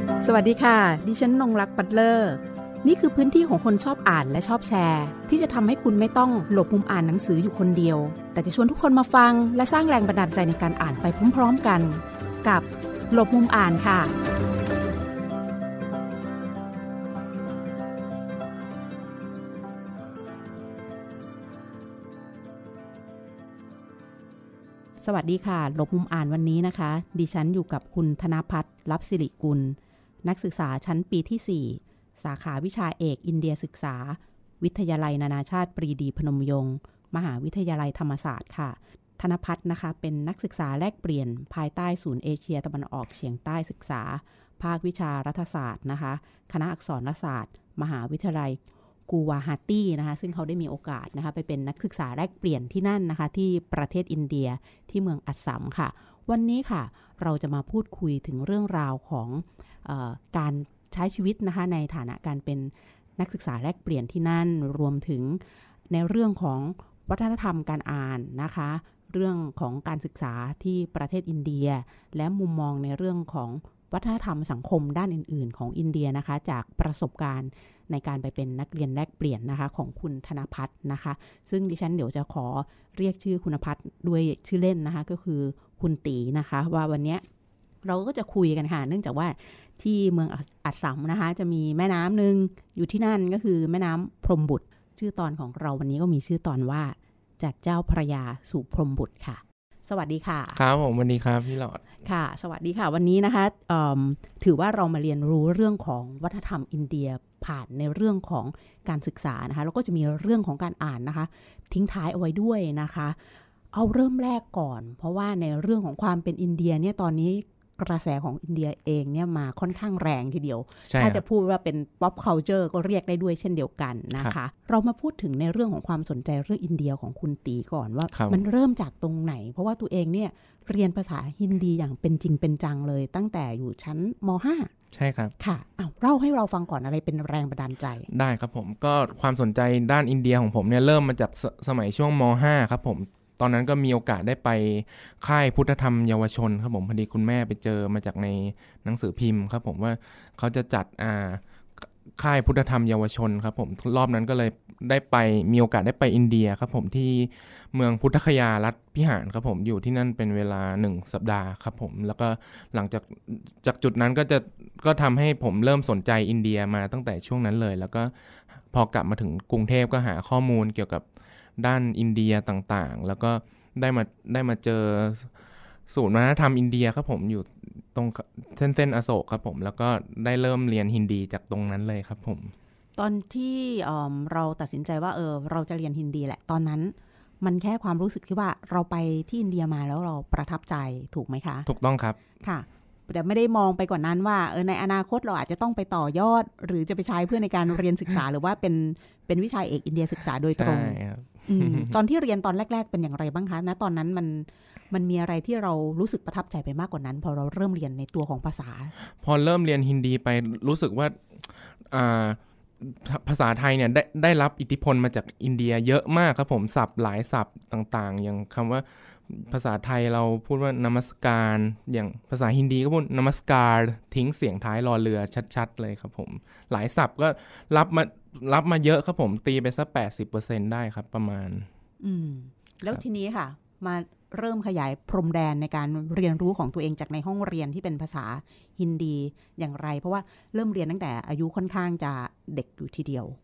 สวัสดีค่ะดิฉันนงรักปัตเลอร์นี่คือพื้นที่ของคนชอบอ่านและชอบแชร์ที่จะทำให้คุณไม่ต้องหลบมุมอ่านหนังสืออยู่คนเดียวแต่จะชวนทุกคนมาฟังและสร้างแรงบันดาลใจในการอ่านไปพร้อมๆกันกับหลบมุมอ่านค่ะสวัสดีค่ะหลบมุมอ่านวันนี้นะคะดิฉันอยู่กับคุณธนภัทร ลับสิริกุลนักศึกษาชั้นปีที่4สาขาวิชาเอกอินเดียศึกษาวิทยาลัยนานาชาติปรีดีพนมยงค์มหาวิทยาลัยธรรมศาสตร์ค่ะธนภัทรนะคะเป็นนักศึกษาแลกเปลี่ยนภายใต้ศูนย์เอเชียตะวันออกเฉียงใต้ศึกษาภาควิชารัฐศาสตร์นะคะคณะอักษรศาสตร์มหาวิทยาลัยกูวาฮาตี้นะคะซึ่งเขาได้มีโอกาสนะคะไปเป็นนักศึกษาแลกเปลี่ยนที่นั่นนะคะที่ประเทศอินเดียที่เมืองอัสสัมค่ะวันนี้ค่ะเราจะมาพูดคุยถึงเรื่องราวของการใช้ชีวิตนะคะในฐานะการเป็นนักศึกษาแลกเปลี่ยนที่นั่นรวมถึงในเรื่องของวัฒนธรรมการอ่านนะคะเรื่องของการศึกษาที่ประเทศอินเดียและมุมมองในเรื่องของวัฒนธรรมสังคมด้านอื่นๆของอินเดียนะคะจากประสบการณ์ในการไปเป็นนักเรียนแลกเปลี่ยนนะคะของคุณธนภัทรนะคะซึ่งดิฉันเดี๋ยวจะขอเรียกชื่อคุณธนภัทรด้วยชื่อเล่นนะคะก็คือคุณตีนะคะว่าวันนี้เราก็จะคุยกันค่ะเนื่องจากว่าที่เมืองอัสสัมนะคะจะมีแม่น้ำนึงอยู่ที่นั่นก็คือแม่น้ำพรหมบุตรชื่อตอนของเราวันนี้ก็มีชื่อตอนว่าจากเจ้าพระยาสู่พรหมบุตรค่ะสวัสดีค่ะครับผมวันนี้ครับพี่หลอดค่ะสวัสดีค่ะวันนี้นะคะถือว่าเรามาเรียนรู้เรื่องของวัฒนธรรมอินเดียผ่านในเรื่องของการศึกษานะคะแล้วก็จะมีเรื่องของการอ่านนะคะทิ้งท้ายเอาไว้ด้วยนะคะเอาเริ่มแรกก่อนเพราะว่าในเรื่องของความเป็นอินเดียเนี่ยตอนนี้กระแสของอินเดียเองเนี่ยมาค่อนข้างแรงทีเดียวถ้าจะพูดว่าเป็น pop culture ก็เรียกได้ด้วยเช่นเดียวกันนะคะเรามาพูดถึงในเรื่องของความสนใจเรื่องอินเดียของคุณตีก่อนว่ามันเริ่มจากตรงไหนเพราะว่าตัวเองเนี่ยเรียนภาษาฮินดีอย่างเป็นจริงเป็นจังเลยตั้งแต่อยู่ชั้นม.5 ใช่ครับค่ะเล่าให้เราฟังก่อนอะไรเป็นแรงบันดาลใจได้ครับผมก็ความสนใจด้านอินเดียของผมเนี่ยเริ่มมาจากสมัยช่วงม.5 ครับผมตอนนั้นก็มีโอกาสได้ไปค่ายพุทธธรรมเยาวชนครับผมพอดีคุณแม่ไปเจอมาจากในหนังสือพิมพ์ครับผมว่าเขาจะจัดค่ายพุทธธรรมเยาวชนครับผมรอบนั้นก็เลยได้ไปมีโอกาสได้ไปอินเดียครับผมที่เมืองพุทธคยารัฐพิหารครับผมอยู่ที่นั่นเป็นเวลา1 สัปดาห์ครับผมแล้วก็หลังจากจุดนั้นก็ทำให้ผมเริ่มสนใจอินเดียมาตั้งแต่ช่วงนั้นเลยแล้วก็พอกลับมาถึงกรุงเทพก็หาข้อมูลเกี่ยวกับด้านอินเดียต่างๆแล้วก็ได้มาเจอศูนย์วัฒนธรรมอินเดียครับผมอยู่ตรงเส้นอโศกครับผมแล้วก็ได้เริ่มเรียนฮินดีจากตรงนั้นเลยครับผมตอนที่เราตัดสินใจว่าเราจะเรียนฮินดีแหละตอนนั้นมันแค่ความรู้สึกที่ว่าเราไปที่อินเดียมาแล้วเราประทับใจถูกไหมคะถูกต้องครับค่ะแต่ไม่ได้มองไปกว่านั้นว่าในอนาคตเราอาจจะต้องไปต่อยอดหรือจะไปใช้เพื่อในการเรียนศึกษา หรือว่าเป็นวิชาเอกอินเดียศึกษาโดยตรงตอนที่เรียนตอนแรกๆเป็นอย่างไรบ้างคะณตอนนั้นมันมีอะไรที่เรารู้สึกประทับใจไปมากกว่านั้นพอเราเริ่มเรียนในตัวของภาษาพอเริ่มเรียนฮินดีไปรู้สึกว่าภาษาไทยเนี่ยได้รับอิทธิพลมาจากอินเดียเยอะมากครับผมศัพท์หลายศัพท์ต่างๆอย่างคำว่าภาษาไทยเราพูดว่านมัสการอย่างภาษาฮินดีก็พูดนมัสการทิ้งเสียงท้ายรอเรือชัดๆเลยครับผมหลายศัพท์ก็รับมาเยอะครับผมตีไปสัก 80% ได้ครับประมาณแล้วทีนี้ค่ะมาเริ่มขยายพรมแดนในการเรียนรู้ของตัวเองจากในห้องเรียนที่เป็นภาษาฮินดีอย่างไรเพราะว่าเริ่มเรียนตั้งแต่อายุค่อนข้างจะเด็กอยู่ทีเดียว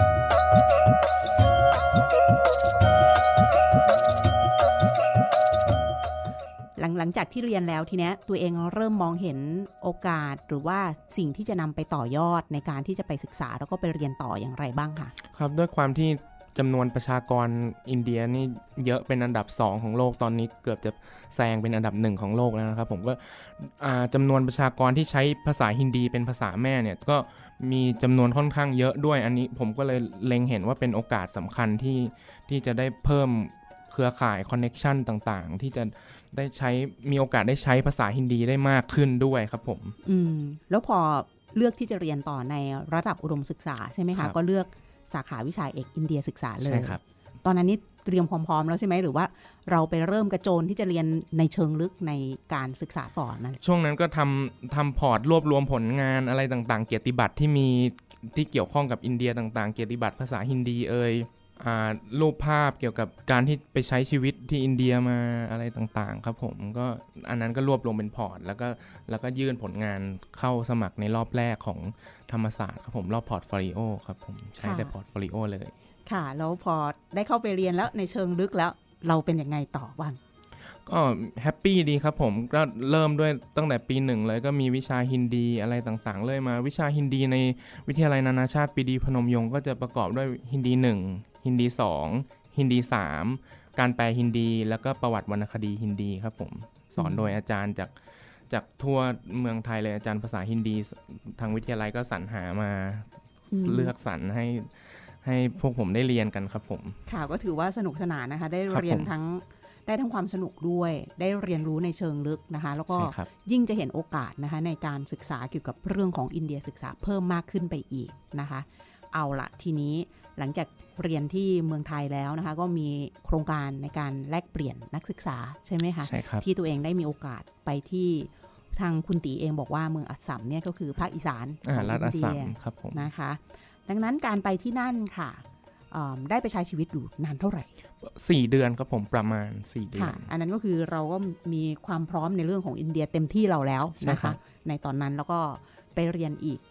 หลังจากที่เรียนแล้วทีนี้ตัวเองเริ่มมองเห็นโอกาสหรือว่าสิ่งที่จะนำไปต่อยอดในการที่จะไปศึกษาแล้วก็ไปเรียนต่ออย่างไรบ้างคะครับด้วยความที่จำนวนประชากรอินเดียนี่เยอะเป็นอันดับ2ของโลกตอนนี้เกือบจะแซงเป็นอันดับ1ของโลกแล้วนะครับผมก็จำนวนประชากรที่ใช้ภาษาฮินดีเป็นภาษาแม่เนี่ยก็มีจำนวนค่อนข้างเยอะด้วยอันนี้ผมก็เลยเล็งเห็นว่าเป็นโอกาสสำคัญที่จะได้เพิ่มเครือข่ายคอนเนคชั่นต่างๆที่จะได้มีโอกาสได้ใช้ภาษาฮินดีได้มากขึ้นด้วยครับผมแล้วพอเลือกที่จะเรียนต่อในระดับอุดมศึกษาใช่ไหมคะก็เลือกสาขาวิชาเอกอินเดียศึกษาเลยใช่ครับตอนนั้นนี่เตรียมความพร้อมแล้วใช่ไหมหรือว่าเราไปเริ่มกระโจนที่จะเรียนในเชิงลึกในการศึกษาต่อนั้นช่วงนั้นก็ทำพอร์ตรวบรวมผลงานอะไรต่างๆเกียรติบัตรที่เกี่ยวข้องกับอินเดียต่างๆเกียรติบัตรภาษาฮินดีรูปภาพเกี่ยวกับการที่ไปใช้ชีวิตที่อินเดียมาอะไรต่างๆครับผมก็อันนั้นก็รวบรวมเป็นพอร์ตแล้วก็ยื่นผลงานเข้าสมัครในรอบแรกของธรรมศาสตร์ครับผมรอบพอร์ตโฟลิโอครับผมใช้แต่พอร์ตโฟลิโอเลยค่ะแล้วพอได้เข้าไปเรียนแล้วในเชิงลึกแล้วเราเป็นยังไงต่อบ้างก็แฮปปี้ดีครับผมก็เริ่มด้วยตั้งแต่ปี1เลยก็มีวิชาฮินดีอะไรต่างๆเลยมาวิชาฮินดีในวิทยาลัยนานาชาติปรีดีพนมยงค์ก็จะประกอบด้วยฮินดี1ฮินดี2ฮินดี3การแปลฮินดีแล้วก็ประวัติวรรณคดีฮินดีครับผมสอนโดยอาจารย์จากทั่วเมืองไทยเลยอาจารย์ภาษาฮินดีทางวิทยาลัยก็สรรหามาเลือกสรรให้พวกผมได้เรียนกันครับผมค่ะก็ถือว่าสนุกสนานนะคะได้เรียนทั้งความสนุกด้วยได้เรียนรู้ในเชิงลึกนะคะแล้วก็ยิ่งจะเห็นโอกาสนะคะในการศึกษาเกี่ยวกับเรื่องของอินเดียศึกษาเพิ่มมากขึ้นไปอีกนะคะเอาละทีนี้หลังจากเรียนที่เมืองไทยแล้วนะคะก็มีโครงการในการแลกเปลี่ยนนักศึกษาใช่ไหมคะใช่ครับที่ตัวเองได้มีโอกาสไปที่ทางคุณตีเองบอกว่าเมืองอัสสัมเนี่ยก็คือภาคอีสานของรัฐอัสสัมครับผมนะคะดังนั้นการไปที่นั่นค่ะได้ไปใช้ชีวิตอยู่นานเท่าไหร่ 4 เดือนครับผมประมาณ4 เดือนอันนั้นก็คือเราก็มีความพร้อมในเรื่องของอินเดียเต็มที่เราแล้วนะคะในตอนนั้นแล้วก็ไปเรียนอีก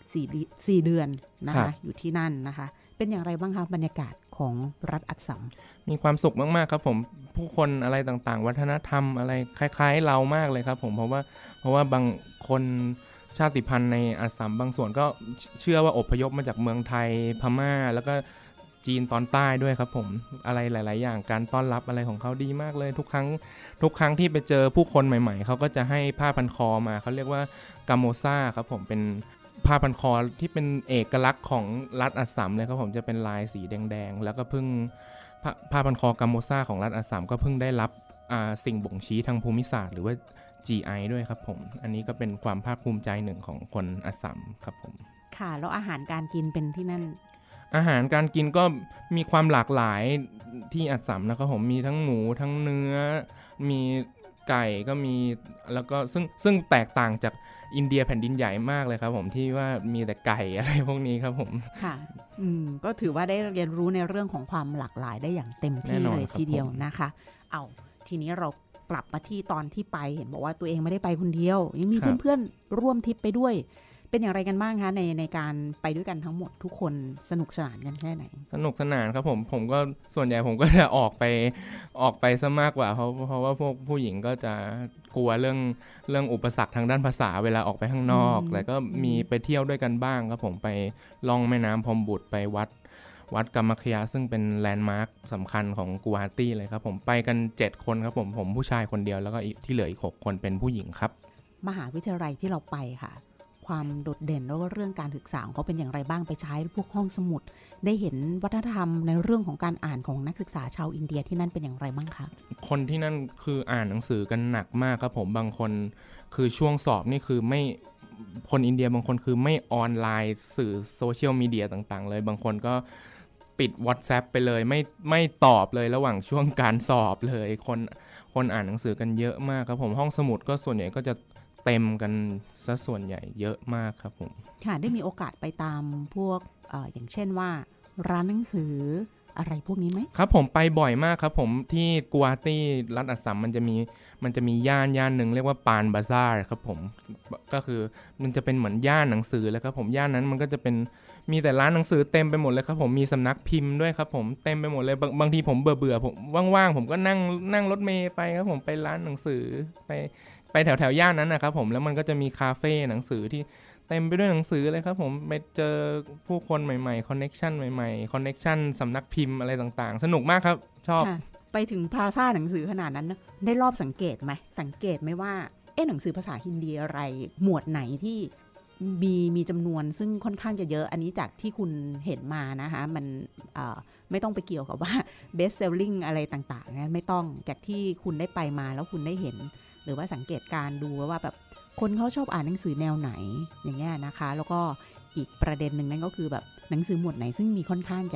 4 เดือนนะคะอยู่ที่นั่นนะคะเป็นอย่างไรบ้างคะบรรยากาศของรัฐอัสสัมมีความสุขมากๆครับผมผู้คนอะไรต่างๆวัฒนธรรมอะไรคล้ายๆเรามากเลยครับผมเพราะว่าบางคนชาติพันธุ์ในอัสสัมบางส่วนก็เชื่อว่าอพยพมาจากเมืองไทยพม่าแล้วก็จีนตอนใต้ด้วยครับผมอะไรหลายๆอย่างการต้อนรับอะไรของเขาดีมากเลยทุกครั้งที่ไปเจอผู้คนใหม่ๆเขาก็จะให้ผ้าพันคอมาเขาเรียกว่ากาโมซ่าครับผมเป็นผ้าพันคอที่เป็นเอกลักษณ์ของรัฐอัสสัมเลยครับผมจะเป็นลายสีแดงๆแล้วก็เพิ่งผ้าพันคอกาโมซ่าของรัฐอัสสัมก็เพิ่งได้รับสิ่งบ่งชี้ทางภูมิศาสตร์หรือว่า GI ด้วยครับผมอันนี้ก็เป็นความภาคภูมิใจหนึ่งของคนอัสสัมครับผมค่ะแล้วอาหารการกินเป็นที่นั่นอาหารการกินก็มีความหลากหลายที่อัสสัมนะครับผมมีทั้งหมูทั้งเนื้อมีไก่ก็มีแล้วก็ซึ่งแตกต่างจากอินเดียแผ่นดินใหญ่มากเลยครับผมที่ว่ามีแต่ไก่อะไรพวกนี้ครับผมค่ะก็ถือว่าได้เรียนรู้ในเรื่องของความหลากหลายได้อย่างเต็มที่เลยทีเดียวนะคะเอาทีนี้เรากลับมาที่ตอนที่ไปเห็นบอกว่าตัวเองไม่ได้ไปคนเดียวยังมีเพื่อนๆร่วมทริปไปด้วยเป็นอย่างไรกันบ้างคะในการไปด้วยกันทั้งหมดทุกคนสนุกสนานกันแค่ไหนสนุกสนานครับผมก็ส่วนใหญ่ผมก็จะออกไปซะมากกว่าเพราะว่าพวกผู้หญิงก็จะกลัวเรื่องอุปสรรคทางด้านภาษาเวลาออกไปข้างนอกแล้วก็มีไปเที่ยวด้วยกันบ้างครับผมไปล่องแม่น้ำพรหมบุตรไปวัดกัมมัคคยาซึ่งเป็นแลนด์มาร์คสำคัญของกัวฮาตี้เลยครับผมไปกัน7 คนครับผมผู้ชายคนเดียวแล้วก็ที่เหลืออีก6 คนเป็นผู้หญิงครับมหาวิทยาลัยที่เราไปค่ะความโดดเด่นแล้วก็เรื่องการศึกษาของเขาเป็นอย่างไรบ้างไปใช้พวกห้องสมุดได้เห็นวัฒนธรรมในเรื่องของการอ่านของนักศึกษาชาวอินเดียที่นั่นเป็นอย่างไรบ้างคะคนที่นั่นคืออ่านหนังสือกันหนักมากครับผมบางคนคือช่วงสอบนี่คือไม่คนอินเดียบางคนคือไม่ออนไลน์สื่อโซเชียลมีเดียต่างๆเลยบางคนก็ปิด WhatsApp ไปเลยไม่ตอบเลยระหว่างช่วงการสอบเลยคนอ่านหนังสือกันเยอะมากครับผมห้องสมุดก็ส่วนใหญ่ก็จะเต็มกันซะส่วนใหญ่เยอะมากครับผมค่ะได้มีโอกาสไปตามพวกอย่างเช่นว่าร้านหนังสืออะไรพวกนี้ไหมครับผมไปบ่อยมากครับผมที่กัวฮาตี้รัฐอัสสัมมันจะมีย่านหนึ่งเรียกว่าปานบาซ่าครับผมก็คือมันจะเป็นเหมือนย่านหนังสือเลยครับผมย่านนั้นมันก็จะเป็นมีแต่ร้านหนังสือเต็มไปหมดเลยครับผมมีสำนักพิมพ์ด้วยครับผมเต็มไปหมดเลยบางทีผมเบื่อผมว่างๆผมก็นั่งรถเมล์ไปครับผมไปร้านหนังสือไปแถวย่านนั้นนะครับผมแล้วมันก็จะมีคาเฟ่หนังสือที่เต็มไปด้วยหนังสือเลยครับผมไปเจอผู้คนใหม่ๆคอนเนคชั่นใหม่ๆคอนเนคชั่นสำนักพิมพ์อะไรต่างๆสนุกมากครับชอบไปถึงพลาซ่าหนังสือขนาดนั้นนะได้รอบสังเกตไหมว่าหนังสือภาษาฮินดีอะไรหมวดไหนที่มีจำนวนซึ่งค่อนข้างจะเยอะอันนี้จากที่คุณเห็นมานะคะมันไม่ต้องไปเกี่ยวกับว่า best selling อะไรต่างๆนะไม่ต้องจากที่คุณได้ไปมาแล้วคุณได้เห็นหรือว่าสังเกตการดูว่าแบบคนเขาชอบอ่านหนังสือแนวไหนอย่างเงี้ยนะคะแล้วก็อีกประเด็นหนึ่งนั่นก็คือแบบหนังสือหมวดไหนซึ่งมีค่อนข้างจะ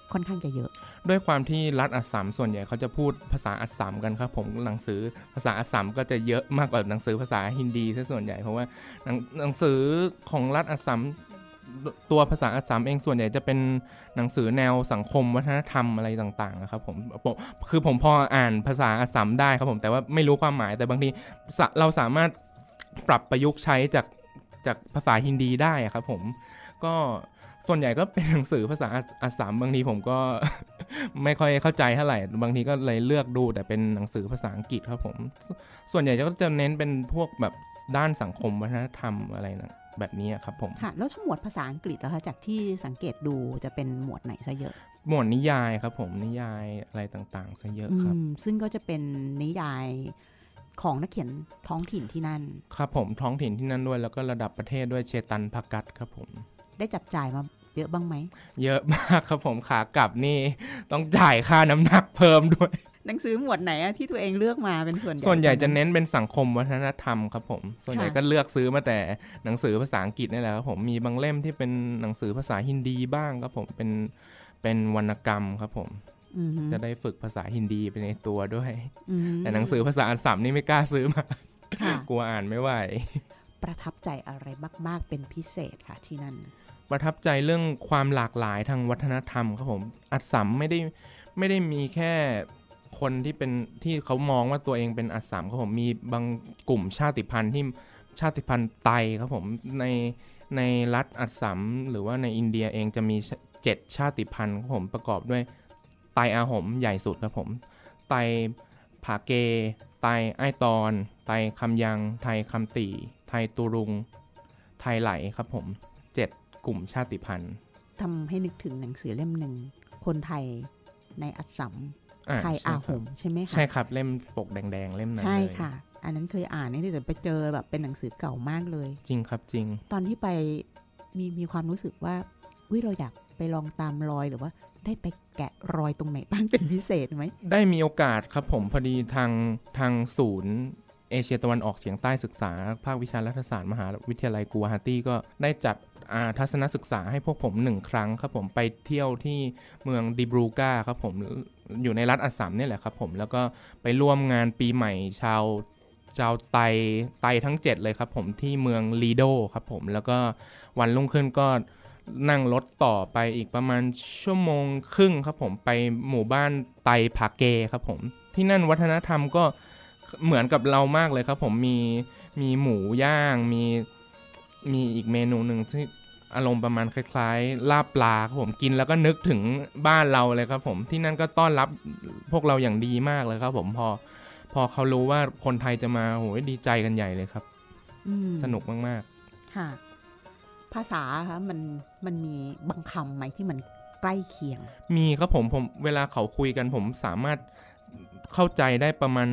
ค่อนข้างจะเยอะด้วยความที่รัฐอัสสัมส่วนใหญ่เขาจะพูดภาษาอัสสัมกันครับผมหนังสือภาษาอัสสัมก็จะเยอะมากกว่าหนังสือภาษาฮินดีซะส่วนใหญ่เพราะว่าหนังสือของรัฐอัสสัมตัวภาษาอัสสัมเองส่วนใหญ่จะเป็นหนังสือแนวสังคมวัฒนธรรมอะไรต่างๆนะครับผมคือผมพออ่านภาษาอัสสัมได้ครับผมแต่ว่าไม่รู้ความหมายแต่บางทีเราสามารถปรับประยุกต์ใช้จากภาษาฮินดีได้ครับผมก็ส่วนใหญ่ก็เป็นหนังสือภาษาอัสสัมบางทีผมก็ ไม่ค่อยเข้าใจเท่าไหร่บางทีก็เลยเลือกดูแต่เป็นหนังสือภาษาอังกฤษครับผมส่วนใหญ่ก็จะเน้นเป็นพวกแบบด้านสังคมวัฒนธรรมอะไรนะแบบนี้ครับผมค่ะแล้วถ้าหมวดภาษาอังกฤษล่ะคะจากที่สังเกตดูจะเป็นหมวดไหนซะเยอะหมวดนิยายครับผมนิยายอะไรต่างๆซะเยอะครับซึ่งก็จะเป็นนิยายของนักเขียนท้องถิ่นที่นั่นครับผมท้องถิ่นที่นั่นด้วยแล้วก็ระดับประเทศด้วยเชตันภกัตครับผมได้จับจ่ายมาเยอะบ้างไหมเยอะมากครับผมขากลับนี่ต้องจ่ายค่าน้ำหนักเพิ่มด้วยหนังสือหมวดไหนที่ตัวเองเลือกมาเป็นส่วนใหญ่จะเน้นเป็นสังคมวัฒนธรรมครับผมส่วนใหญ่ก็เลือกซื้อมาแต่หนังสือภาษาอังกฤษนี่แหละครับผมมีบางเล่มที่เป็นหนังสือภาษาฮินดีบ้างครับผมเป็นวรรณกรรมครับผมจะได้ฝึกภาษาฮินดีไปในตัวด้วยแต่หนังสือภาษาอัสสัมนี่ไม่กล้าซื้อมากลัวอ่านไม่ไหวประทับใจอะไรมากๆเป็นพิเศษค่ะที่นั่นประทับใจเรื่องความหลากหลายทางวัฒนธรรมครับผมอัสสัมไม่ได้มีแค่คนที่เขามองว่าตัวเองเป็นอัสสัมครับผมมีบางกลุ่มชาติพันธุ์ที่ชาติพันธุ์ไตครับผมในรัฐอัสสัมหรือว่าในอินเดียเองจะมี7ชาติพันธุ์ครับผมประกอบด้วยไตอาหมใหญ่สุดครับผมไตผาเกไตไอตอนไตคำยังไทยคำตีไทยตุรุงไทยไหลครับผม7กลุ่มชาติพันธุ์ทำให้นึกถึงหนังสือเล่มหนึ่งคนไทยในอัสสัมไทยอาหมใช่ไหมคะใช่ครับเล่มปกแดงๆเล่มนั้นใช่ค่ะอันนั้นเคยอ่านนี่แต่ไปเจอแบบเป็นหนังสือเก่ามากเลยจริงครับจริงตอนที่ไปมีความรู้สึกว่าเราอยากไปลองตามรอยหรือว่าได้ไปแกะรอยตรงไหนบ้างเป็นพิเศษไหมได้มีโอกาสครับผมพอดีทางศูนย์เอเชียตะวันออกเฉียงใต้ศึกษาภาควิชารัฐศาสตร์มหาวิทยาลัยกัวฮาตี้ก็ได้จัดทัศนศึกษาให้พวกผม1ครั้งครับผมไปเที่ยวที่เมืองดิบรูกาครับผมอยู่ในรัฐอัสสัมนี่แหละครับผมแล้วก็ไปร่วมงานปีใหม่ชาวไตทั้ง7เลยครับผมที่เมืองลีโดครับผมแล้วก็วันรุ่งขึ้นก็นั่งรถต่อไปอีกประมาณชั่วโมงครึ่งครับผมไปหมู่บ้านไตผาเกครับผมที่นั่นวัฒนธรรมก็เหมือนกับเรามากเลยครับผมมีหมูย่างมีอีกเมนูหนึ่งที่อารมณ์ประมาณคล้ายๆลาบปลาครับผมกินแล้วก็นึกถึงบ้านเราเลยครับผมที่นั่นก็ต้อนรับพวกเราอย่างดีมากเลยครับผมพอเขารู้ว่าคนไทยจะมาโหยดีใจกันใหญ่เลยครับสนุกมากๆค่ะภาษาคะมันมีบางคำไหมที่มันใกล้เคียงมีครับผมเวลาเขาคุยกันผมสามารถเข้าใจได้ประมาณ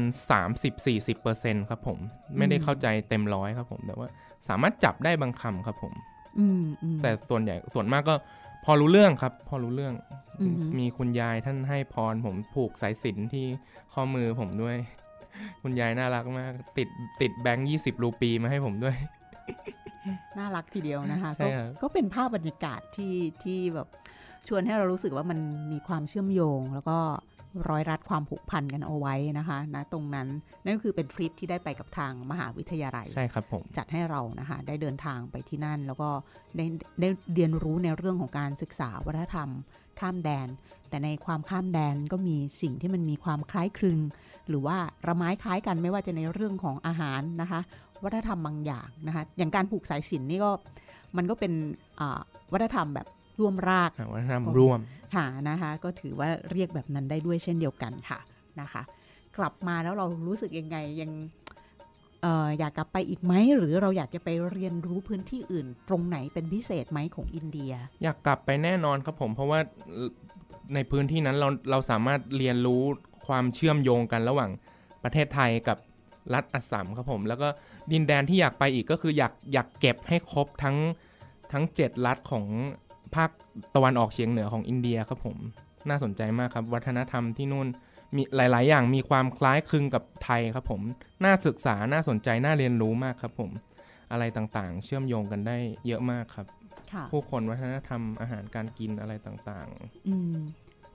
30-40% ครับผมไม่ได้เข้าใจเต็ม100ครับผมแต่ว่าสามารถจับได้บางคำครับผมแต่ส่วนมากก็พอรู้เรื่องครับพอรู้เรื่องมีคุณยายท่านให้พรผมผูกสายสิญจน์ที่ข้อมือผมด้วยคุณยายน่ารักมากติดแบงค์20รูปีมาให้ผมด้วยน่ารักทีเดียวนะคะก็เป็นภาพบรรยากาศที่แบบชวนให้เรารู้สึกว่ามันมีความเชื่อมโยงแล้วก็ร้อยรัดความผูกพันกันเอาไว้นะคะนะตรงนั้นนั่นก็คือเป็นทริปที่ได้ไปกับทางมหาวิทยาลัยใช่ครับผมจัดให้เรานะคะได้เดินทางไปที่นั่นแล้วก็ได้เรียนรู้ในเรื่องของการศึกษาวัฒนธรรมข้ามแดนแต่ในความข้ามแดนก็มีสิ่งที่มันมีความคล้ายคลึงหรือว่าระไม้คล้ายกันไม่ว่าจะในเรื่องของอาหารนะคะวัฒนธรรมบางอย่างนะคะอย่างการผูกสายสิญจน์นี่ก็มันก็เป็นวัฒนธรรมแบบร่วมรากวัฒนธรรมร่วมค่ะนะคะก็ถือว่าเรียกแบบนั้นได้ด้วยเช่นเดียวกันค่ะนะคะกลับมาแล้วเรารู้สึกยังไงยังอยากกลับไปอีกไหมหรือเราอยากจะไปเรียนรู้พื้นที่อื่นตรงไหนเป็นพิเศษไหมของอินเดียอยากกลับไปแน่นอนครับผมเพราะว่าในพื้นที่นั้นเราสามารถเรียนรู้ความเชื่อมโยงกันระหว่างประเทศไทยกับรัฐอัสสัมครับผมแล้วก็ดินแดนที่อยากไปอีกก็คืออยากเก็บให้ครบทั้ง7รัฐของภาคตะวันออกเฉียงเหนือของอินเดียครับผมน่าสนใจมากครับวัฒนธรรมที่นู่นมีหลายๆอย่างมีความคล้ายคลึงกับไทยครับผมน่าศึกษาน่าสนใจน่าเรียนรู้มากครับผมอะไรต่างๆเชื่อมโยงกันได้เยอะมากครับผู้คนวัฒนธรรมอาหารการกินอะไรต่าง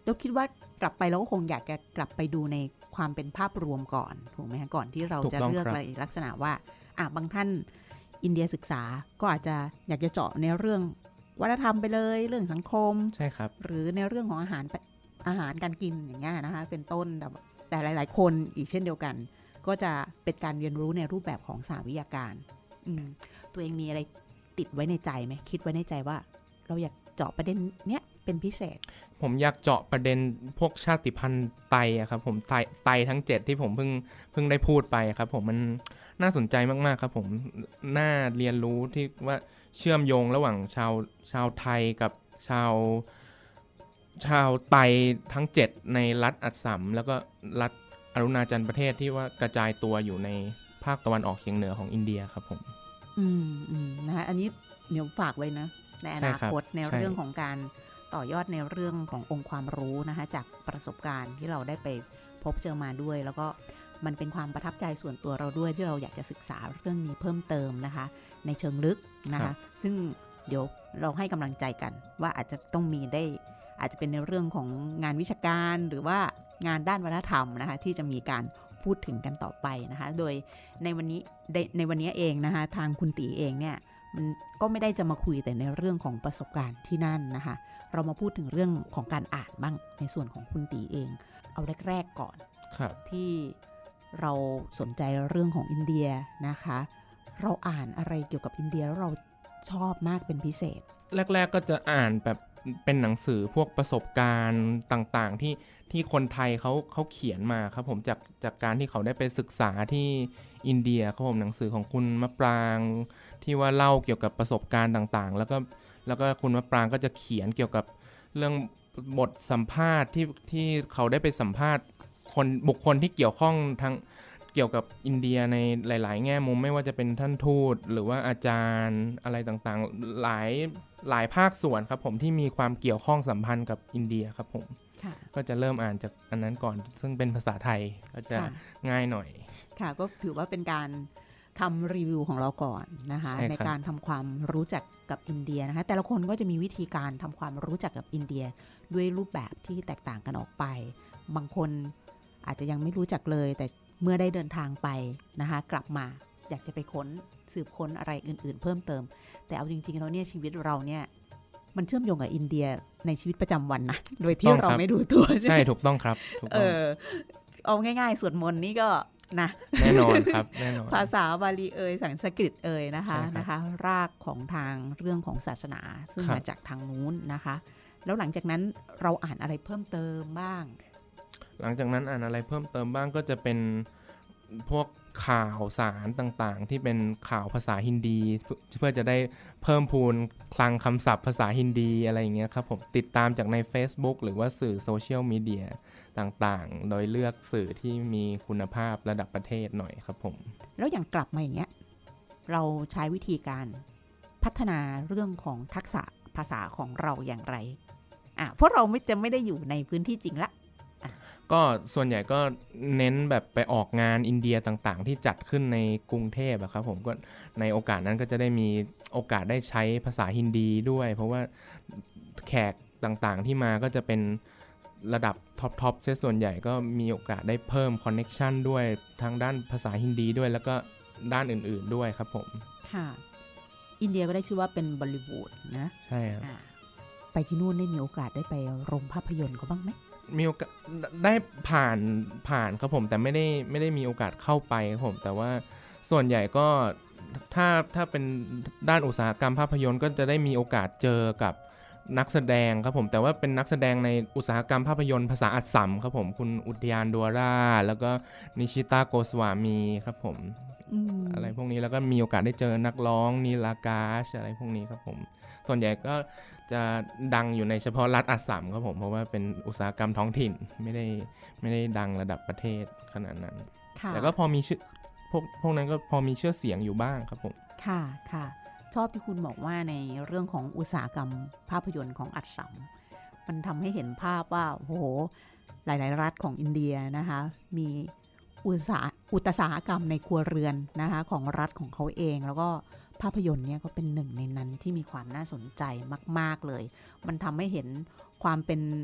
เราคิดว่ากลับไปเราก็คงอยากจะกลับไปดูในความเป็นภาพรวมก่อนถูกไหมคะก่อนที่เราจะเลือกอะไรลักษณะว่าบางท่านอินเดียศึกษาก็อาจจะอยากจะเจาะในเรื่องวัฒนธรรมไปเลยเรื่องสังคมใช่ครับหรือในเรื่องของอาหารการกินอย่างเงี้ยนะคะเป็นต้นแต่หลายๆคนอีกเช่นเดียวกันก็จะเป็นการเรียนรู้ในรูปแบบของสาวิทยาการตัวเองมีอะไรติดไว้ในใจไหมคิดไว้ในใจว่าเราอยากเจาะประเด็นเนี้ยเป็นพิเศษผมอยากเจาะประเด็นพวกชาติพันธุ์ไตอะครับผมไตทั้ง7ที่ผมเพิ่งได้พูดไปครับผมมันน่าสนใจมากๆครับผมน่าเรียนรู้ที่ว่าเชื่อมโยงระหว่างชาวไทยกับชาวไตทั้ง7ในรัฐอัสสัมแล้วก็รัฐอรุณาจันทร์ประเทศที่ว่ากระจายตัวอยู่ในภาคตะวันออกเฉียงเหนือของอินเดียครับผมนะคะอันนี้เดี๋ยวฝากไว้นะในอนาคตในเรื่องของการต่อยอดในเรื่องขององค์ความรู้นะคะจากประสบการณ์ที่เราได้ไปพบเจอมาด้วยแล้วก็มันเป็นความประทับใจส่วนตัวเราด้วยที่เราอยากจะศึกษาเรื่องนี้เพิ่มเติมนะคะในเชิงลึกนะคะซึ่งเดี๋ยวเราให้กำลังใจกันว่าอาจจะต้องมีได้อาจจะเป็นในเรื่องของงานวิชาการหรือว่างานด้านวัฒนธรรมนะคะที่จะมีการพูดถึงกันต่อไปนะคะโดยในวันนี้เองนะคะทางคุณตีเองเนี่ยมันก็ไม่ได้จะมาคุยแต่ในเรื่องของประสบการณ์ที่นั่นนะคะเรามาพูดถึงเรื่องของการอ่านบ้างในส่วนของคุณตีเองเอาแรกๆก่อนที่เราสนใจเรื่องของอินเดียนะคะเราอ่านอะไรเกี่ยวกับอินเดียแล้วเราชอบมากเป็นพิเศษแรกๆก็จะอ่านแบบเป็นหนังสือพวกประสบการณ์ต่างๆที่คนไทยเขาเขียนมาครับผมจากการที่เขาได้ไปศึกษาที่อินเดียครับผมหนังสือของคุณมะปรางที่ว่าเล่าเกี่ยวกับประสบการณ์ต่างๆแล้วก็คุณมะปรางก็จะเขียนเกี่ยวกับเรื่องบทสัมภาษณ์ที่เขาได้ไปสัมภาษณ์บุคคลที่เกี่ยวข้องทั้งเกี่ยวกับอินเดียในหลายๆแง่มุมไม่ว่าจะเป็นท่านทูตหรือว่าอาจารย์อะไรต่างๆหลายภาคส่วนครับผมที่มีความเกี่ยวข้องสัมพันธ์กับอินเดียครับผมก็จะเริ่มอ่านจากอันนั้นก่อนซึ่งเป็นภาษาไทยก็จะง่ายหน่อยค่ะก็ถือว่าเป็นการทำรีวิวของเราก่อนนะคะในการทำความรู้จักกับอินเดียนะคะแต่ละคนก็จะมีวิธีการทำความรู้จักกับอินเดียด้วยรูปแบบที่แตกต่างกันออกไปบางคนอาจจะยังไม่รู้จักเลยแต่เมื่อได้เดินทางไปนะคะกลับมาอยากจะไปสืบค้นอะไรอื่นๆเพิ่มเติมแต่เอาจริงๆแล้วเนี่ยชีวิตเราเนี่ยมันเชื่อมโยงกับอินเดียในชีวิตประจำวันนะโดยที่เราไม่รู้ตัวใช่ถูกต้องครับเอาง่ายๆสวดมนต์นี่ก็นะแน่นอนครับแน่นอนภาษาบาลีสันสกฤตนะคะรากของทางเรื่องของศาสนาซึ่งมาจากทางนู้นนะคะแล้วหลังจากนั้นเราอ่านอะไรเพิ่มเติมบ้างหลังจากนั้นอ่านอะไรเพิ่มเติมบ้างก็จะเป็นพวกข่าวสารต่างๆที่เป็นข่าวภาษาฮินดีเพื่อจะได้เพิ่มพูนคลังคำศัพท์ภาษาฮินดีอะไรอย่างเงี้ยครับผมติดตามจากใน Facebook หรือว่าสื่อโซเชียลมีเดียต่างๆโดยเลือกสื่อที่มีคุณภาพระดับประเทศหน่อยครับผมแล้วอย่างกลับมาอย่างเงี้ยเราใช้วิธีการพัฒนาเรื่องของทักษะภาษาของเราอย่างไรเพราะเราไม่ได้อยู่ในพื้นที่จริงละก็ส่วนใหญ่ก็เน้นแบบไปออกงานอินเดียต่างๆที่จัดขึ้นในกรุงเทพอะครับผมก็ในโอกาสนั้นก็จะได้มีโอกาสได้ใช้ภาษาฮินดีด้วยเพราะว่าแขกต่างๆที่มาก็จะเป็นระดับท็อปส่วนใหญ่ก็มีโอกาสได้เพิ่มคอนเน็กชันด้วยทางด้านภาษาฮินดีด้วยแล้วก็ด้านอื่นๆด้วยครับผมค่ะอินเดียก็ได้ชื่อว่าเป็นบอลลิวูดนะใช่ครับไปที่นู่นได้มีโอกาสได้ไปโรงภาพยนตร์เขาบ้างไหมมีโอกาสได้ผ่านครับผมแต่ไม่ได้มีโอกาสเข้าไปครับผมแต่ว่าส่วนใหญ่ก็ถ้าเป็นด้านอุตสาหกรรมภาพยนตร์ก็จะได้มีโอกาสเจอกับนักแสดงครับผมแต่ว่าเป็นนักแสดงในอุตสาหกรรมภาพยนตร์ภาษาอัสสัมครับผมคุณอุทยานดัวราแล้วก็นิชิตาโกสวามีครับผมอะไรพวกนี้แล้วก็มีโอกาสได้เจอนักร้องนีลากาชอะไรพวกนี้ครับผมส่วนใหญ่ก็จะดังอยู่ในเฉพาะรัฐอัสสัมครับผมเพราะว่าเป็นอุตสาหกรรมท้องถิ่นไม่ได้ดังระดับประเทศขนาดนั้นแต่ก็พอมีชื่อพวกนั้นก็พอมีชื่อเสียงอยู่บ้างครับผมค่ะชอบที่คุณบอกว่าในเรื่องของอุตสาหกรรมภาพยนตร์ของอัสสัมมันทำให้เห็นภาพว่าโอ้โหหลายๆรัฐของอินเดียนะคะมีอุตสาหกรรมในครัวเรือนนะคะของรัฐของเขาเองแล้วก็ภาพยนตร์เนี่ยก็เป็นหนึ่งในนั้นที่มีความน่าสนใจมากๆเลยมันทำให้เห็นความเป็น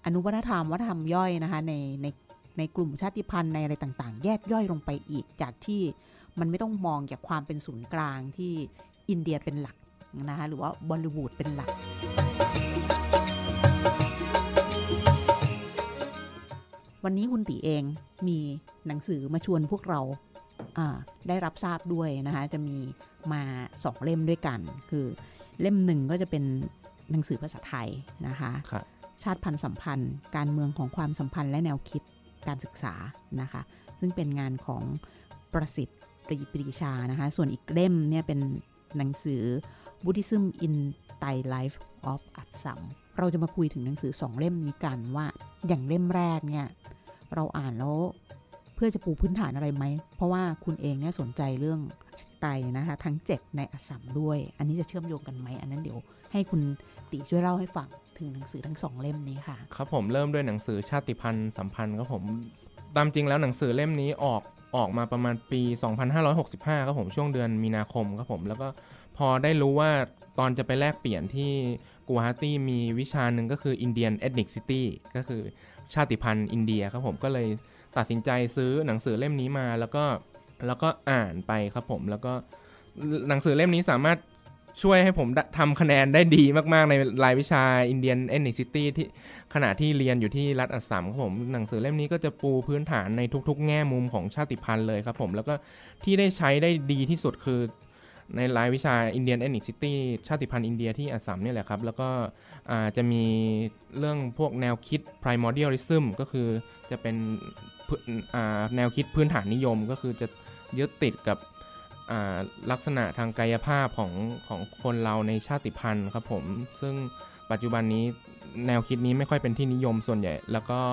อนุวัฒนธรรมวัฒนธรรมย่อยนะคะในกลุ่มชาติพันธุ์ในอะไรต่างๆแยกย่อยลงไปอีกจากที่มันไม่ต้องมองจากความเป็นศูนย์กลางที่อินเดียเป็นหลักนะคะหรือว่าบอลลิวูดเป็นหลักวันนี้คุณตีเองมีหนังสือมาชวนพวกเราได้รับทราบด้วยนะคะจะมีมา2เล่มด้วยกันคือเล่มหนึ่งก็จะเป็นหนังสือภาษาไทยนะคะชาติพันธุ์สัมพันธ์การเมืองของความสัมพันธ์และแนวคิดการศึกษานะคะซึ่งเป็นงานของประสิทธิ์ปรีชานะคะส่วนอีกเล่มเนี่ยเป็นหนังสือ Buddhism in Thai Life of Assam เราจะมาคุยถึงหนังสือ2เล่มนี้กันว่าอย่างเล่มแรกเนี่ยเราอ่านแล้วเพื่อจะปูพื้นฐานอะไรไหมเพราะว่าคุณเองเนี่ยสนใจเรื่องไตนะคะทั้ง7ในอัสสัมด้วยอันนี้จะเชื่อมโยงกันไหมอันนั้นเดี๋ยวให้คุณติช่วยเล่าให้ฟังถึงหนังสือทั้ง2เล่มนี้ค่ะครับผมเริ่มด้วยหนังสือชาติพันธุ์สัมพันธ์ครับผมตามจริงแล้วหนังสือเล่มนี้ออกมาประมาณปี 2565ครับผมช่วงเดือนมีนาคมครับผมแล้วก็พอได้รู้ว่าตอนจะไปแลกเปลี่ยนที่กัวฮาตี้มีวิชาหนึ่งก็คือ Indian Ethnicity ก็คือชาติพันธุ์อินเดียครับผมก็เลยตัดสินใจซื้อหนังสือเล่มนี้มาแล้วก็อ่านไปครับผมแล้วก็หนังสือเล่มนี้สามารถช่วยให้ผมทำคะแนนได้ดีมากๆในรายวิชา Indian Ethnicity ที่ขณะที่เรียนอยู่ที่รัฐอัสสัมครับผมหนังสือเล่มนี้ก็จะปูพื้นฐานในทุกๆแง่มุมของชาติพันธุ์เลยครับผมแล้วก็ที่ได้ใช้ได้ดีที่สุดคือในรายวิชา Indian Ethnicity ชาติพันธุ์อินเดียที่อัสสัมเนี่ยแหละครับแล้วก็จะมีเรื่องพวกแนวคิด primordialism ก็คือจะเป็นแนวคิดพื้นฐานนิยมก็คือจะยึดติดกับลักษณะทางกายภาพของคนเราในชาติพันธุ์ครับผมซึ่งปัจจุบันนี้แนวคิดนี้ไม่ค่อยเป็นที่นิยมส่วนใหญ่แล้วก็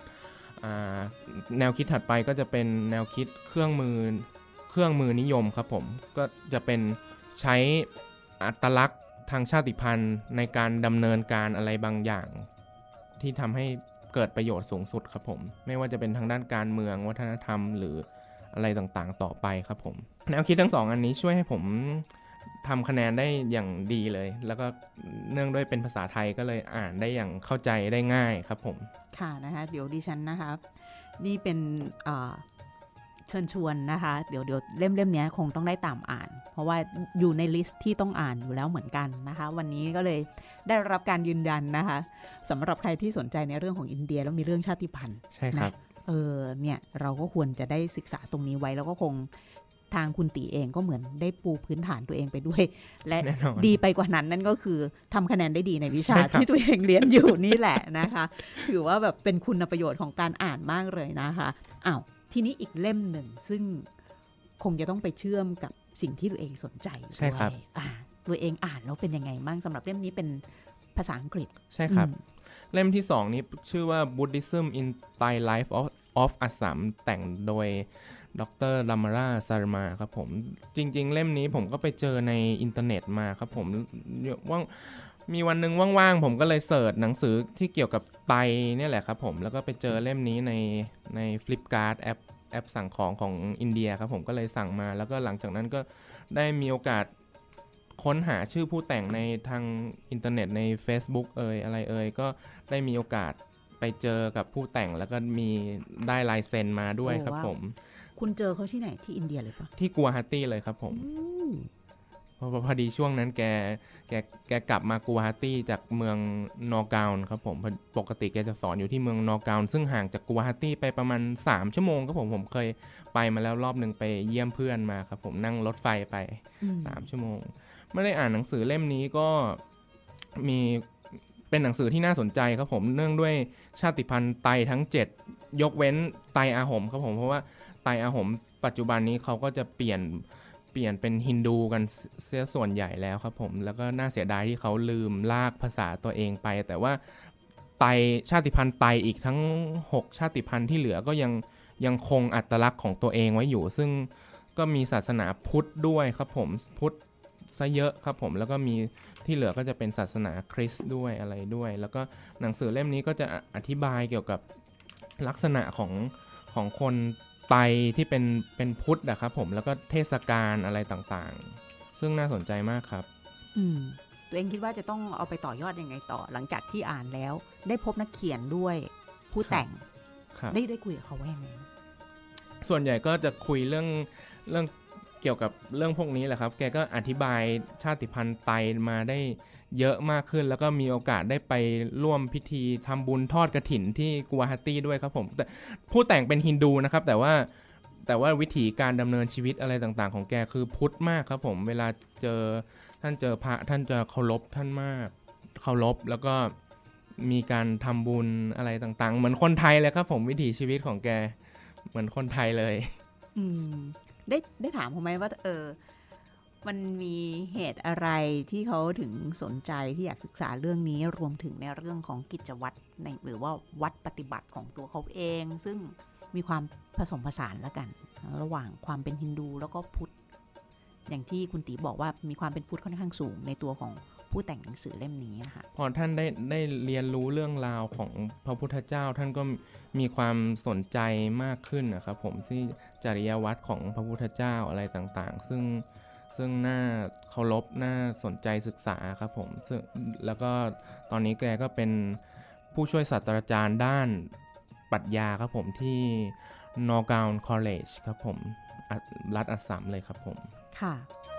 แนวคิดถัดไปก็จะเป็นแนวคิดเครื่องมือนิยมครับผมก็จะเป็นใช้อัตลักษณ์ทางชาติพันธุ์ในการดำเนินการอะไรบางอย่างที่ทำให้เกิดประโยชน์สูงสุดครับผมไม่ว่าจะเป็นทางด้านการเมืองวัฒนธรรมหรืออะไรต่างๆต่อไปครับผมแนวคิดทั้ง2อันนี้ช่วยให้ผมทำคะแนนได้อย่างดีเลยแล้วก็เนื่องด้วยเป็นภาษาไทยก็เลยอ่านได้อย่างเข้าใจได้ง่ายครับผมค่ะนะคะเดี๋ยวดิฉันนะคะนี่เป็นเชิญชวนนะคะเดี๋ยวเล่มนี้คงต้องได้ตามอ่านเพราะว่าอยู่ในลิสต์ที่ต้องอ่านอยู่แล้วเหมือนกันนะคะวันนี้ก็เลยได้รับการยืนยันนะคะสำหรับใครที่สนใจในเรื่องของอินเดียแล้วมีเรื่องชาติพันธุ์ใช่ครับเนี่ยเราก็ควรจะได้ศึกษาตรงนี้ไว้แล้วก็คงทางคุณตีเองก็เหมือนได้ปูพื้นฐานตัวเองไปด้วยและดีไปกว่านั้นนั่นก็คือทำคะแนนได้ดีในวิชาที่ตัวเองเรียนอยู่นี่แหละนะคะถือว่าแบบเป็นคุณประโยชน์ของการอ่านมากเลยนะคะทีนี้อีกเล่มหนึ่งซึ่งคงจะต้องไปเชื่อมกับสิ่งที่ตัวเองสนใจด้วยใช่ครับตัวเองอ่านแล้วเป็นยังไงบ้างสำหรับเล่มนี้เป็นภาษาอังกฤษใช่ครับเล่มที่2นี้ชื่อว่า Buddhism in Thai Life of Assam แต่งโดยดร. ลัมมาราซาร์มาครับผมจริงๆเล่มนี้ผมก็ไปเจอในอินเทอร์เน็ตมาครับผมมีวันนึงว่างๆผมก็เลยเสิร์ชหนังสือที่เกี่ยวกับไตเนี่ยแหละครับผมแล้วก็ไปเจอเล่มนี้ใน Flipkart แอปสั่งของอินเดียครับผมก็เลยสั่งมาแล้วก็หลังจากนั้นก็ได้มีโอกาสค้นหาชื่อผู้แต่งในทางอินเทอร์เน็ตใน Facebook อะไรก็ได้มีโอกาสไปเจอกับผู้แต่งแล้วก็มีได้ลายเซ็นมาด้วยครับผมคุณเจอเขาที่ไหนที่อินเดียเลยปะที่กัวฮาตี้เลยครับผมพอดีช่วงนั้นแกกลับมากัวฮาตี้จากเมืองนอร์กาวน์ครับผมปกติแกจะสอนอยู่ที่เมืองนอร์กาวน์ซึ่งห่างจากกัวฮาตี้ไปประมาณ3ชั่วโมงครับผมเคยไปมาแล้วรอบนึงไปเยี่ยมเพื่อนมาครับผมนั่งรถไฟไป3ชั่วโมงไม่ได้อ่านหนังสือเล่มนี้ก็มีเป็นหนังสือที่น่าสนใจครับผมเนื่องด้วยชาติพันธุ์ไตทั้ง7ยกเว้นไตอาหมครับผมเพราะว่าไตอาหมปัจจุบันนี้เขาก็จะเปลี่ยนเป็นฮินดูกันเสียส่วนใหญ่แล้วครับผมแล้วก็น่าเสียดายที่เขาลืมลากภาษาตัวเองไปแต่ว่าไตชาติพันธุ์ไตอีกทั้ง6ชาติพันธุ์ที่เหลือก็ยังคงอัตลักษณ์ของตัวเองไว้อยู่ซึ่งก็มีศาสนาพุทธด้วยครับผมพุทธซะเยอะครับผมแล้วก็มีที่เหลือก็จะเป็นศาสนาคริสต์ด้วยอะไรด้วยแล้วก็หนังสือเล่มนี้ก็จะอธิบายเกี่ยวกับลักษณะของคนไตที่เป็นพุทธนะครับผมแล้วก็เทศกาลอะไรต่างๆซึ่งน่าสนใจมากครับตัวเองคิดว่าจะต้องเอาไปต่อยอดยังไงต่อหลังจากที่อ่านแล้วได้พบนักเขียนด้วยผู้แต่งได้คุยกับเขาว่ายังไงส่วนใหญ่ก็จะคุยเรื่องเกี่ยวกับเรื่องพวกนี้แหละครับแกก็อธิบายชาติพันธุ์ไตมาได้เยอะมากขึ้นแล้วก็มีโอกาสได้ไปร่วมพิธีทำบุญทอดกฐินที่กัวฮาตี้ด้วยครับผมแต่ผู้แต่งเป็นฮินดูนะครับแต่ว่าวิถีการดำเนินชีวิตอะไรต่างๆของแกคือพุทธมากครับผมเวลาท่านเจอพระท่านจะเคารพท่านมากเคารพแล้วก็มีการทำบุญอะไรต่างๆเหมือนคนไทยเลยครับผมวิถีชีวิตของแกเหมือนคนไทยเลยได้ถามเขาไหมว่ามันมีเหตุอะไรที่เขาถึงสนใจที่อยากศึกษาเรื่องนี้รวมถึงในเรื่องของกิจวัตรหรือว่าวัดปฏิบัติของตัวเขาเองซึ่งมีความผสมผสานแล้วกันระหว่างความเป็นฮินดูแล้วก็พุทธอย่างที่คุณตีบอกว่ามีความเป็นพุทธค่อนข้างสูงในตัวของผู้แต่งหนังสือเล่มนี้ค่ะพอท่านได้เรียนรู้เรื่องราวของพระพุทธเจ้าท่านก็มีความสนใจมากขึ้นนะครับผมที่จริยวัตรของพระพุทธเจ้าอะไรต่างๆซึ่งน่าเคารพน่าสนใจศึกษาครับผมแล้วก็ตอนนี้แกก็เป็นผู้ช่วยศาสตราจารย์ด้านปรัชญาครับผมที่ Norgaon College ครับผมรัฐอัสสัมเลยครับผมค่ะ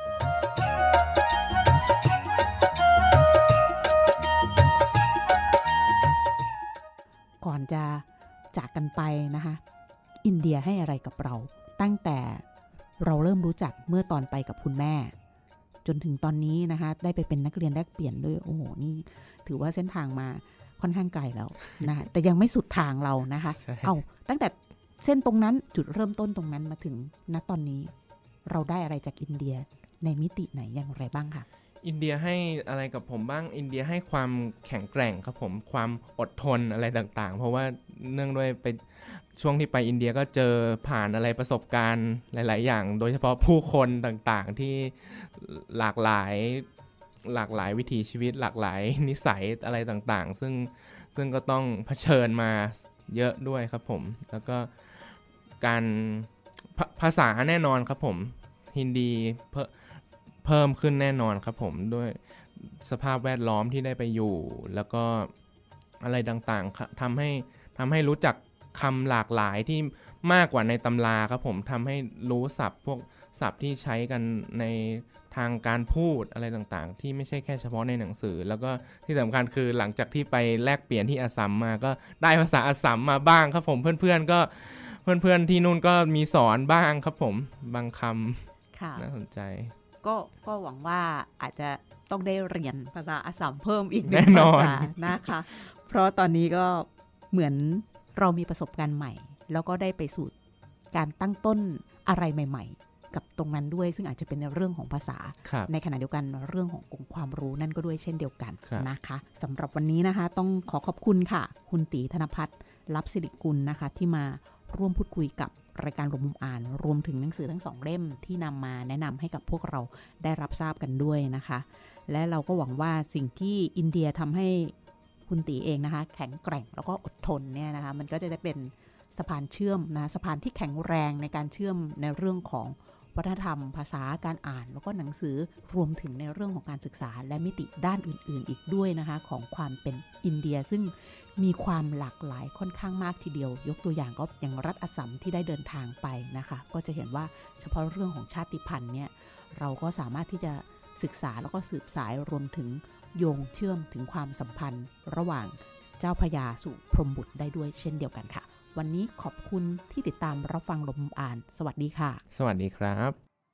ก่อนจะจากกันไปนะคะอินเดียให้อะไรกับเราตั้งแต่เราเริ่มรู้จักเมื่อตอนไปกับคุณแม่จนถึงตอนนี้นะคะได้ไปเป็นนักเรียนแลกเปลี่ยนด้วยโอ้โหนี่ถือว่าเส้นทางมาค่อนข้างไกลแล้วนะแต่ยังไม่สุดทางเรานะคะเอาตั้งแต่เส้นตรงนั้นจุดเริ่มต้นตรงนั้นมาถึงณตอนนี้เราได้อะไรจากอินเดียในมิติไหนอย่างไรบ้างคะอินเดียให้อะไรกับผมบ้างอินเดียให้ความแข็งแกร่งครับผมความอดทนอะไรต่างๆเพราะว่าเนื่องด้วยไปช่วงที่ไปอินเดียก็เจอผ่านอะไรประสบการณ์หลายๆอย่างโดยเฉพาะผู้คนต่างๆที่หลากหลายวิถีชีวิตหลากหลายนิสัยอะไรต่างๆซึ่งก็ต้องเผชิญมาเยอะด้วยครับผมแล้วก็การภาษาแน่นอนครับผมฮินดีเพิ่มขึ้นแน่นอนครับผมด้วยสภาพแวดล้อมที่ได้ไปอยู่แล้วก็อะไรต่างๆทำให้รู้จักคำหลากหลายที่มากกว่าในตำราครับผมทำให้รู้ศัพท์พวกศัพท์ที่ใช้กันในทางการพูดอะไรต่างๆที่ไม่ใช่แค่เฉพาะในหนังสือแล้วก็ที่สำคัญคือหลังจากที่ไปแลกเปลี่ยนที่อัสสัมมาก็ได้ภาษาอัสสัมมาบ้างครับผมเพื่อนๆที่นู่นก็มีสอนบ้างครับผมบางคำน่าสนใจก็หวังว่าอาจจะต้องได้เรียนภาษาอัสสัมเพิ่มอีกแน่นอนนะคะเพราะตอนนี้ก็เหมือนเรามีประสบการณ์ใหม่แล้วก็ได้ไปสู่การตั้งต้นอะไรใหม่ๆกับตรงนั้นด้วยซึ่งอาจจะเป็นในเรื่องของภาษาในขณะเดียวกันเรื่องขององค์ความรู้นั่นก็ด้วยเช่นเดียวกันนะคะสำหรับวันนี้นะคะต้องขอบคุณค่ะคุณตีธนภัทร ลับสิริกุลนะคะที่มาร่วมพูดคุยกับรายการลมมุมอ่านรวมถึงหนังสือทั้ง2เล่มที่นำมาแนะนำให้กับพวกเราได้รับทราบกันด้วยนะคะและเราก็หวังว่าสิ่งที่อินเดียทำให้คุณตีเองนะคะแข็งแกร่งแล้วก็อดทนเนี่ยนะคะมันก็จะได้เป็นสะพานเชื่อมนะสะพานที่แข็งแรงในการเชื่อมในเรื่องของวัฒนธรรมภาษาการอ่านแล้วก็หนังสือรวมถึงในเรื่องของการศึกษาและมิติด้านอื่นๆอีกด้วยนะคะของความเป็นอินเดียซึ่งมีความหลากหลายค่อนข้างมากทีเดียวยกตัวอย่างก็อย่างรัฐอัสสัมที่ได้เดินทางไปนะคะก็จะเห็นว่าเฉพาะเรื่องของชาติพันธุ์เนี่ยเราก็สามารถที่จะศึกษาแล้วก็สืบสายรวมถึงโยงเชื่อมถึงความสัมพันธ์ระหว่างเจ้าพระยาสู่พรหมบุตรได้ด้วยเช่นเดียวกันค่ะวันนี้ขอบคุณที่ติดตามรับฟังลมอ่านสวัสดีค่ะสวัสดีครับ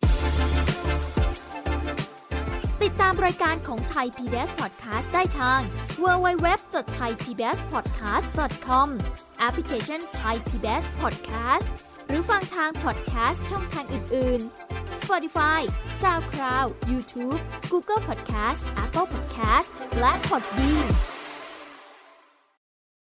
ติดตามรายการของไทย PBS Podcast ได้ทาง www.thaipbspodcast.com แอปพลิเคชัน Thai PBS Podcast หรือฟังทาง podcast ช่องทางอื่นๆ Spotify, SoundCloud, YouTube, Google Podcast, Apple Podcast และ Podbean